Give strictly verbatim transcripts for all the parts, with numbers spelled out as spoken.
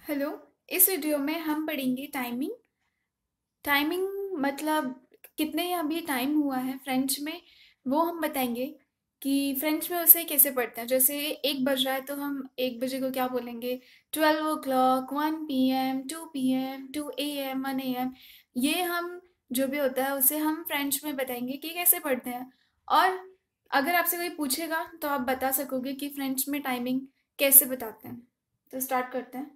Hello. इस video में हम पढ़ेंगे टाइमिंग। टाइमिंग मतलब कितने अभी टाइम हुआ है फ्रेंच में, वो हम बताएंगे कि फ्रेंच में उसे कैसे पढ़ते हैं। जैसे एक बज रहा है तो हम एक बजे को क्या बोलेंगे, twelve o'clock, one P M, two P M, two A M, one A M. ये हम जो भी होता है उसे हम फ्रेंच में बताएंगे कि कैसे पढ़ते हैं। और अगर आपसे कोई पूछेगा तो आप बता सकोगे कि फ्रेंच में टाइमिंग कैसे बताते हैं। तो स्टार्ट करते हैं।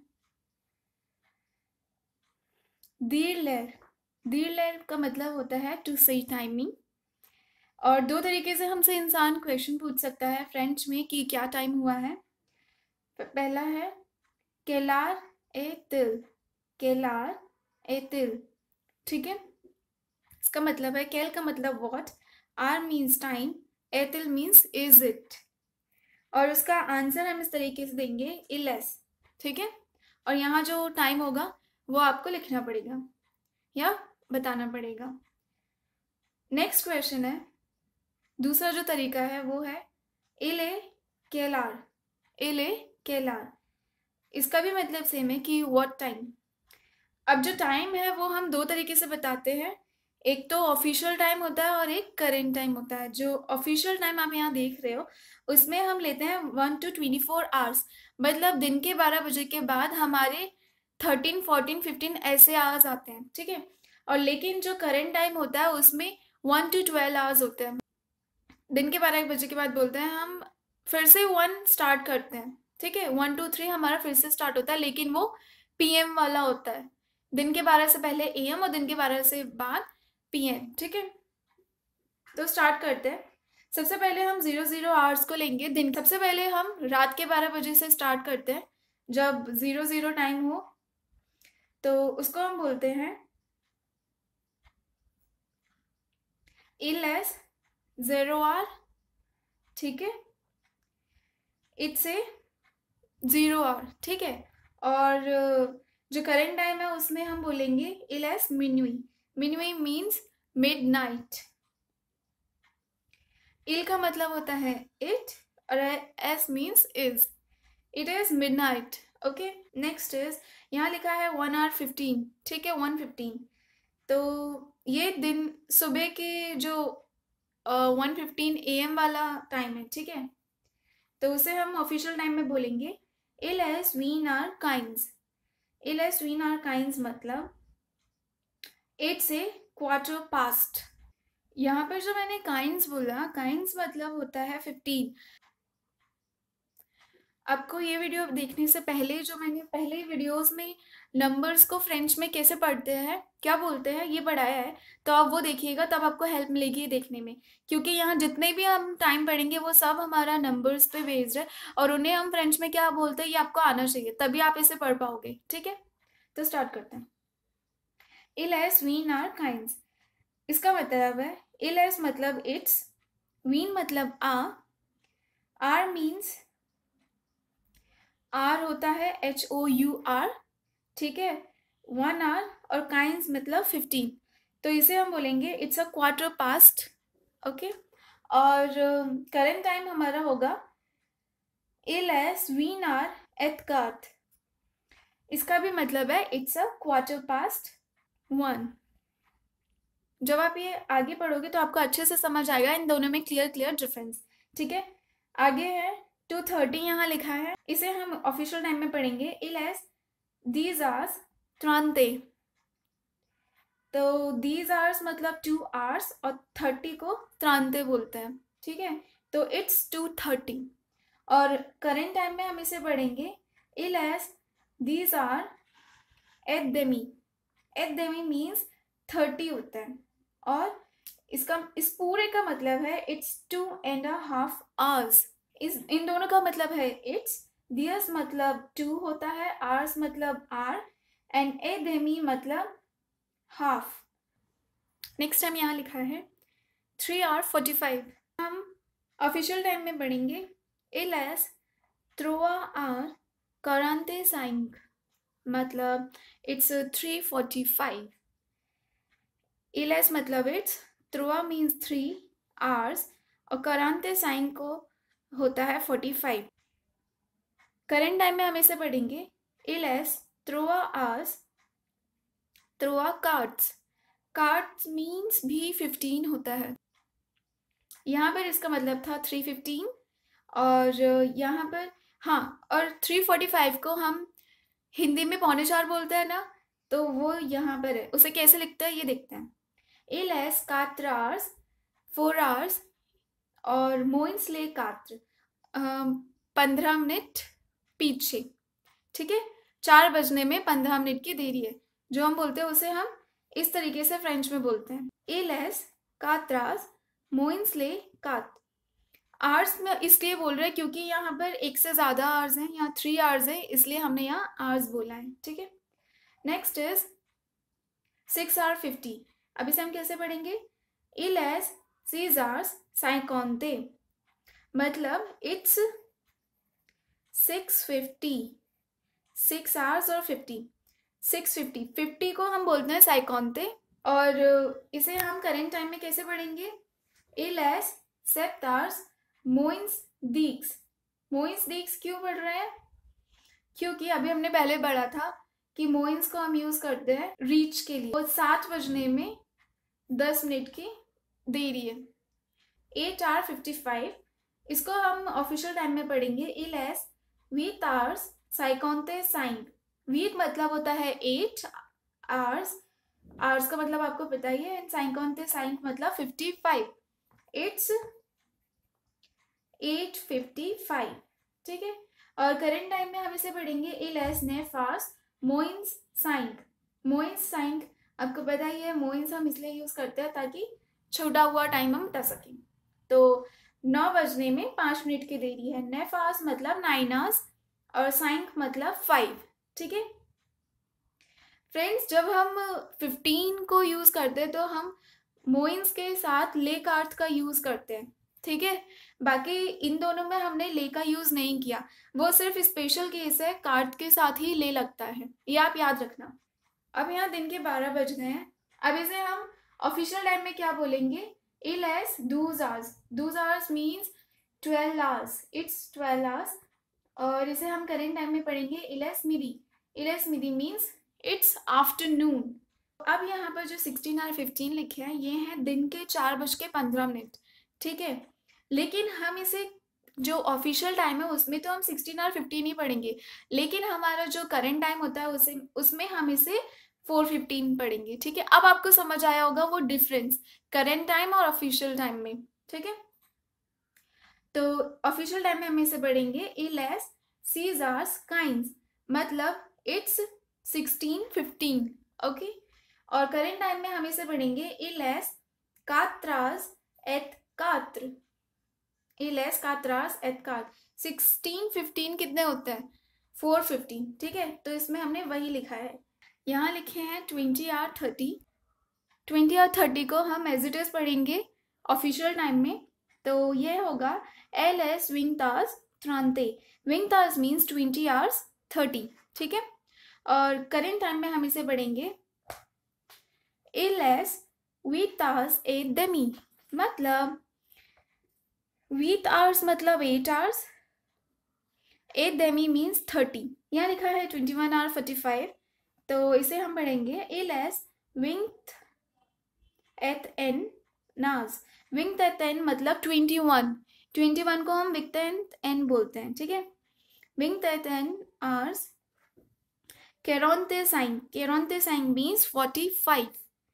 देर लेर। देर लेर का मतलब होता है टू सही टाइमिंग। और दो तरीके से हमसे इंसान क्वेश्चन पूछ सकता है फ्रेंच में कि क्या टाइम हुआ है। पहला है केलार ए तिल। केलार ए तिल। ठीक है। इसका मतलब है केल का मतलब व्हाट, आर मीन्स टाइम, एतिल मीन्स इज इट। और उसका आंसर हम इस तरीके से देंगे इलेस। ठीक है। और यहाँ जो टाइम होगा वो आपको लिखना पड़ेगा या बताना पड़ेगा। नेक्स्ट क्वेश्चन है, दूसरा जो तरीका है वो है इले केलार। इले केलार, इसका भी मतलब सेम है कि व्हाट टाइम। अब जो टाइम है वो हम दो तरीके से बताते हैं। एक तो ऑफिशियल टाइम होता है और एक करेंट टाइम होता है। जो ऑफिशियल टाइम आप यहाँ देख रहे हो उसमें हम लेते हैं one two twenty four hours, मतलब दिन के बारह बजे के बाद हमारे थर्टीन फोर्टीन फिफ्टीन ऐसे आवर्स आते हैं। ठीक है। और लेकिन जो करेंट टाइम होता है उसमें वन टू ट्वेल्व आवर्स होते हैं। दिन के बारह एक बजे के बाद बोलते हैं हम फिर से वन स्टार्ट करते हैं। ठीक है। वन टू थ्री हमारा फिर से स्टार्ट होता है, लेकिन वो पीएम वाला होता है। दिन के बारह से पहले एएम और दिन के बारह से बाद पीएम। ठीक है। तो स्टार्ट करते हैं। सबसे पहले हम जीरो जीरो आवर्स को लेंगे। दिन सबसे पहले हम रात के बारह बजे से स्टार्ट करते हैं। जब जीरो जीरो टाइम हो तो उसको हम बोलते हैं इलेस जेरो आर। ठीक है। It's a zero hour. ठीक है। और जो करेंट टाइम है उसमें हम बोलेंगे इलेस मिनुई। मिनुई मीन्स मिड नाइट। इल का मतलब होता है इट और एस means is. It is midnight. Okay. Next is, यहाँ लिखा है वन आवर फिफ्टीन। ठीक है, वन फिफ्टीन। तो ये दिन सुबह के जो वन फिफ्टीन ए एम वाला टाइम है। ठीक है। तो उसे हम ऑफिशियल टाइम में बोलेंगे इल एस वीन आर काइंस। इल एस वीन आर काइंस मतलब इट्स ए क्वार्टर पास्ट। यहाँ पर जो मैंने काइंस बोला, काइंस मतलब होता है फिफ्टीन। आपको ये वीडियो देखने से पहले जो मैंने पहले वीडियोस में नंबर्स को फ्रेंच में कैसे पढ़ते हैं, क्या बोलते हैं, ये पढ़ाया है। तो आप वो देखिएगा, तब आपको हेल्प मिलेगी ये देखने में। क्योंकि यहाँ जितने भी हम टाइम पढ़ेंगे वो सब हमारा नंबर्स पे बेस्ड है, और उन्हें हम फ्रेंच में क्या बोलते हैं ये आपको आना चाहिए, तभी आप इसे पढ़ पाओगे। ठीक है। तो स्टार्ट करते हैं। इलेस वीन आर काइंस, इसका मतलब है इलेस मतलब इट्स, वीन मतलब आ, आर मीन्स, आर होता है एच ओ यू आर। ठीक है। वन आर और काइंस मतलब फिफ्टीन। तो इसे हम बोलेंगे it's a quarter past. Okay. और करेंट टाइम हमारा होगा इलेस वीन आर एट कार्थ। इसका भी मतलब है it's a quarter past one. जब आप ये आगे पढ़ोगे तो आपको अच्छे से समझ आएगा इन दोनों में क्लियर क्लियर डिफरेंस। ठीक है। आगे है टू थर्टी, यहाँ लिखा है, इसे हम ऑफिशियल टाइम में पढ़ेंगे इलेस दीज आवर्स ट्रांते। तो दीज आवर्स मतलब टू आवर्स और थर्टी को त्रांते बोलते हैं। ठीक है। तो इट्स टू थर्टी। और करेंट टाइम में हम इसे पढ़ेंगे इलेस दीज आर एट देमी। एट देमी मीन्स थर्टी होता है। और इसका इस पूरे का मतलब है it's two and half hours. इस इन दोनों का मतलब है इट्स, दियस मतलब टू होता है, आवर्स मतलब आर, एंड ए देमी मतलब हाफ। नेक्स्ट टाइम यहाँ लिखा है थ्री आवर फोर्टी फाइव। हम ऑफिशियल टाइम में पढ़ेंगे इलेस त्रोआ आर करांते साइंग, मतलब इट्स थ्री फोर्टी फाइव। इलेस मतलब इट्स, त्रोआ मीन्स थ्री आवर्स और करांते साइन को होता है फोर्टी फाइव। करेंट टाइम में हम इसे पढ़ेंगे इलेस त्रोआ आर्स, त्रोआ कार्ड्स। कार्ड्स मीन्स भी फिफ्टीन होता है। यहाँ पर इसका मतलब था थ्री फिफ्टीन, और यहाँ पर हाँ, और थ्री फोर्टी फाइव को हम हिंदी में पौने चार बोलते हैं ना, तो वो यहाँ पर है। उसे कैसे लिखते हैं ये देखते हैं। एलेस कात्र आवर्स, फोर आवर्स, और मोइंसले कात्र पंद्रह मिनट पीछे। ठीक है, चार बजने में पंद्रह मिनट की देरी है। जो हम बोलते हैं उसे हम इस तरीके से फ्रेंच में बोलते हैं, एलेस कात्रास मोइंसले कात। आवर्स में इसलिए बोल रहे हैं क्योंकि यहाँ पर एक से ज़्यादा आवर्स हैं, यहाँ थ्री आवर्स है, इसलिए हमने यहाँ आवर्स बोला है। ठीक है, next is six hour fifty. अब इसे हम कैसे पढ़ेंगे? इलेस सीज आवर्स साइकोनते, मतलब it's six fifty, six hours और फिफ्टी, सिक्स फिफ्टी, फिफ्टी को हम बोलते हैं साइकोनते। और इसे हम करेंट टाइम में कैसे पढ़ेंगे? इलेस सेप्ट आवर्स मोइंस दीक्स। मोइंस दीक्स क्यों पढ़ रहे हैं? क्योंकि अभी हमने पहले पढ़ा था कि मोइंस को हम यूज करते हैं रीच के लिए, और सात बजने में दस मिनट की देरी है। एट आवर फिफ्टी फाइव, इसको हम ऑफिशियल टाइम में पढ़ेंगे। इलेस वीत आवर्स साइकोनते साइन। वीक मतलब होता है एट आवर्स, आवर्स का मतलब आपको पता ही है, एंड साइकोनते साइन मतलब fifty five. It's eight fifty five. ठीक है, और करेंट टाइम में हम इसे पढ़ेंगे इलेस ने फास्ट मोइंस साइंक। मोइंस साइंक आपको पता ही है, मोइंस हम इसलिए यूज करते हैं ताकि छोटा हुआ टाइम हम बता सकें। तो नौ बजने में पाँच मिनट की देरी है। नेफास मतलब नाइन आवर्स, और साइंक मतलब फाइव। ठीक है फ्रेंड्स, जब हम फिफ्टीन को यूज करते हैं तो हम मोइंस के साथ ले कार्थ का यूज करते हैं। ठीक है, बाकी इन दोनों में हमने ले का यूज नहीं किया, वो सिर्फ स्पेशल केस है, कार्थ के साथ ही ले लगता है, ये आप याद रखना। अब यहाँ दिन के बारह बज गए हैं। अब इसे हम ऑफिशियल टाइम में क्या बोलेंगे? इलेस दूज आवर्स। दूज आवर्स means twelve hours, it's twelve hours. और इसे हम करेंट टाइम में पढ़ेंगे इलेस मिदी। इलेस मिदी मीन्स इट्स आफ्टरनून। अब यहाँ पर जो सिक्सटीन और फिफ्टीन लिखे हैं ये हैं दिन के चार बज के पंद्रह मिनट। ठीक है, लेकिन हम इसे जो ऑफिशियल टाइम है उसमें तो हम सिक्सटीन और फिफ्टीन ही पढ़ेंगे, लेकिन हमारा जो करंट टाइम होता है उसे उसमें हम इसे फोर फिफ्टीन पढ़ेंगे। ठीक है, अब आपको समझ आया होगा वो डिफरेंस करंट टाइम और ऑफिशियल टाइम में। ठीक है, तो ऑफिशियल टाइम में हम इसे पढ़ेंगे इलेस सीज आवर्स काइंस, मतलब इट्स सिक्सटीन फिफ्टीन। ओके, और करेंट टाइम में हम इसे पढ़ेंगे इलेस कात्रास एट कात्र। इलेस कात्रास एट कात्र, सिक्सटीन फिफ्टीन कितने होते हैं? Four fifteen. ठीक है, तो इसमें हमने वही लिखा है। यहाँ लिखे हैं ट्वेंटी आर थर्टी। ट्वेंटी और थर्टी को हम एज इट इज पढ़ेंगे ऑफिशियल टाइम में, तो ये होगा एल एस विंग तास त्रांते। विंग तास मीन्स ट्वेंटी आवर्स थर्टी। ठीक है, और करेंट टाइम में हम इसे पढ़ेंगे एल एस वीत तास ए दमी, मतलब वीत आवर्स मतलब एट आवर्स, ए डेमी मीन्स थर्टी। यहाँ लिखा है twenty one hour forty five, तो इसे हम पढ़ेंगे एल एस विंग एट एन नाज। विंग एट एन मतलब ट्वेंटी वन, ट्वेंटी वन को हम विंग एट एन बोलते हैं। ठीक है, विंग एट एन आवर्स केरोनते साइन। केरोनते साइन मीन्स फोर्टी फाइव।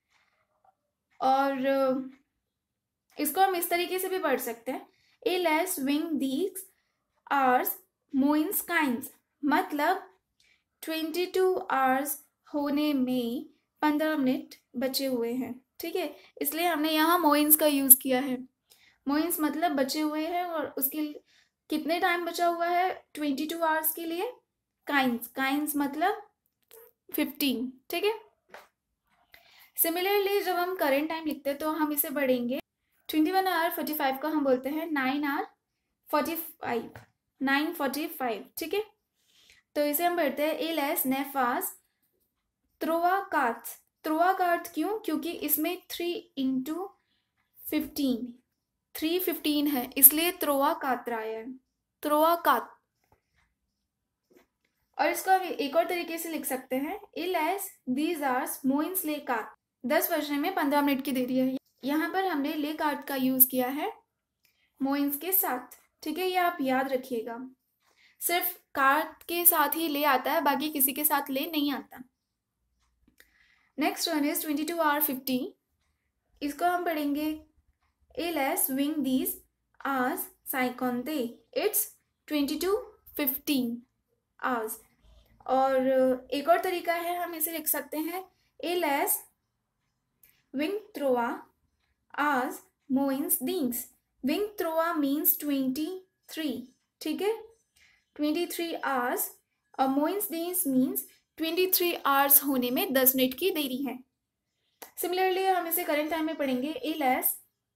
और इसको हम इस तरीके से भी पढ़ सकते हैं इलेस विंग दीज आवर्स मोइंस काइंस, मतलब ट्वेंटी टू आवर्स होने में पंद्रह मिनट बचे हुए हैं। ठीक है, इसलिए हमने यहाँ मोइंस का यूज किया है। मोइंस मतलब बचे हुए हैं, और उसके कितने टाइम बचा हुआ है ट्वेंटी टू आवर्स के लिए। काइंस, काइंस मतलब फिफ्टीन। ठीक है, सिमिलरली जब हम करेंट टाइम लिखते हैं तो हम इसे बढ़ेंगे twenty one hour forty five को हम बोलते हैं nine hour forty five, nine forty five. ठीक है, तो इसे हम पढ़ते हैं इलेस नेफास त्रोआ काथ। त्रोआ काथ क्यों? क्योंकि इसमें three into fifteen, three fifteen है, इसलिए त्रोआ कात्र आया है, त्रोआ कात। और इसको हम एक और तरीके से लिख सकते हैं, इल एस दीज आर्स मोइंस ले कार्ट, दस बजने में पंद्रह मिनट की देरी है। यहाँ पर हमने ले कार्ट का यूज किया है मोइंस के साथ, ठीक है, ये आप याद रखिएगा। सिर्फ कार्ट के साथ ही ले आता है, बाकी किसी के साथ ले नहीं आता। Next one is twenty two hour fifty, इसको हम पढ़ेंगे इल एस विंग दीज आर्स साइकोंते, it's twenty two fifteen hours. और एक और तरीका है, हम इसे लिख सकते हैं इल एस विंग त्रोआ आवर्स मोइंस दीन्स, विंग त्रोआ मीन्स ट्वेंटी थ्री, ठीक है, ट्वेंटी थ्री आवर्स, और मोइंस दीन्स मीन्स ट्वेंटी थ्री आवर्स होने में दस मिनट की देरी है। सिमिलरली हम इसे करंट टाइम में पढ़ेंगे, इल एस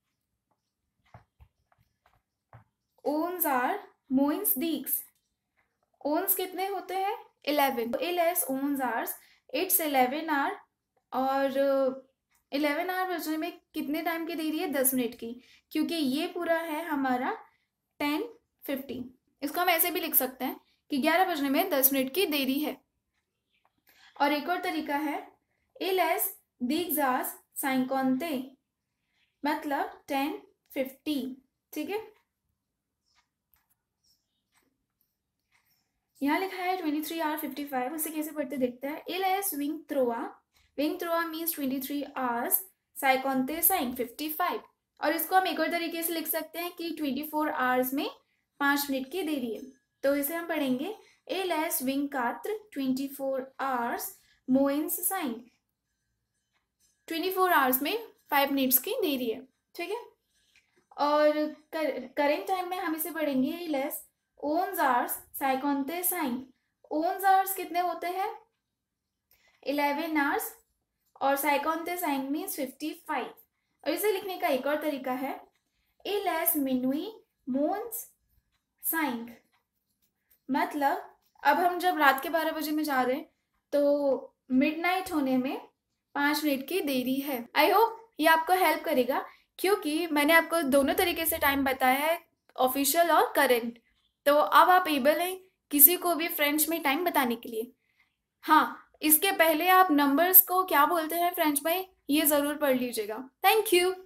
ओन्स आर मोइंस दीक्स, ओन्स कितने होते हैं, इलेवन, इल एस ओन्स आर्स इट्स इलेवन आर, और इलेवन आवर बजने में कितने टाइम की देरी है, दस मिनट की, क्योंकि ये पूरा है हमारा टेन फिफ्टी। इसको हम ऐसे भी लिख सकते हैं कि ग्यारह बजने में दस मिनट की देरी है। और एक और तरीका है, इल एस दिग्जास साइकोंते, मतलब टेन फिफ्टी, ठीक है। यहाँ लिखा है twenty three hour fifty five, उसे कैसे पढ़ते देखते हैं, इल एस विंग त्रोआ, विंग त्रोआ मीन्स ट्वेंटी थ्री आवर्स, साइकोंते साइन फिफ्टी फाइव। और इसको हम एक और तरीके से लिख सकते हैं कि ट्वेंटी फोर आवर्स में पाँच मिनट की देरी है, तो इसे हम पढ़ेंगे इल एस विंग कात्र ट्वेंटी फोर आवर्स मोइंस साइन, ट्वेंटी फोर आवर्स में फाइव मिनट्स की देरी है, ठीक है। और करेंट टाइम में हम इसे पढ़ेंगे इल एस ओन्स आवर्स साइकोंते साइन, ओन्स आवर्स कितने होते हैं, इलेवन आवर्स, और साइकोंते साइन मीन्स फिफ्टी फाइव। और इसे लिखने का एक और तरीका है, इल एस मिनुई मोन्स साइन, मतलब अब हम जब रात के बारह बजे में जा रहे हैं तो मिडनाइट होने में पाँच मिनट की देरी है। आई होप ये आपको हेल्प करेगा, क्योंकि मैंने आपको दोनों तरीके से टाइम बताया है, ऑफिशियल और करेंट, तो अब आप एबल हैं किसी को भी फ्रेंच में टाइम बताने के लिए। हाँ, इसके पहले आप नंबर्स को क्या बोलते हैं फ्रेंच में, ये ज़रूर पढ़ लीजिएगा। Thank you.